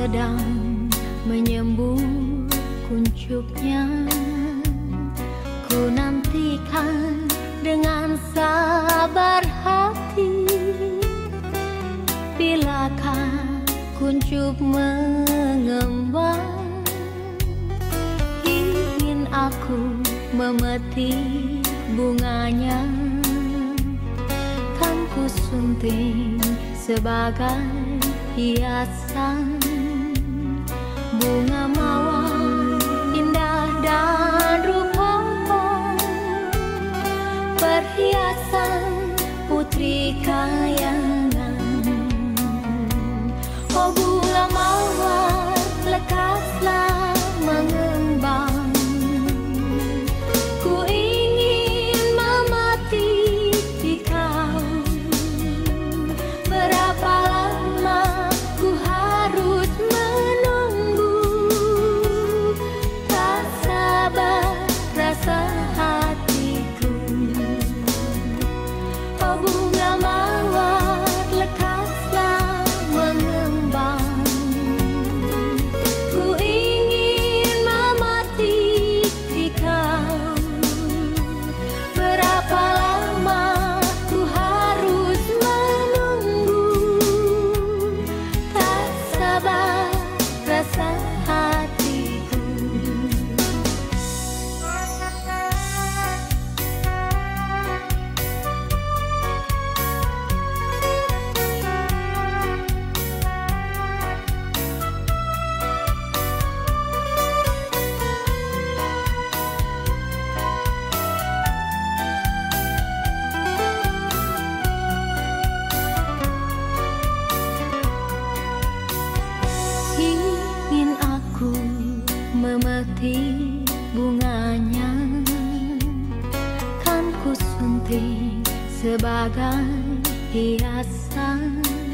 sedang menyembur kuncupnya. Ku nantikan dengan sabar hati, bilakah kuncup mengembang. Ingin aku memetik bunganya, kan ku sunting sebagai hiasan. Bunga mawar indah dan rupawan, perhiasan putri kayangan. Oh bunga mawar, lekaslah mengembang. Ku ingin memetik di kau. Berapa lama ku harus menunggu, tak sabar rasa hatiku. Oh bunga mawar, lekaslah mengembang. Ku ingin memetik di kau. Berapa lama ku harus menunggu, tak sabar rasa hatiku. Ingin aku memetik bunganya, kan ku sunting sebagai hiasan.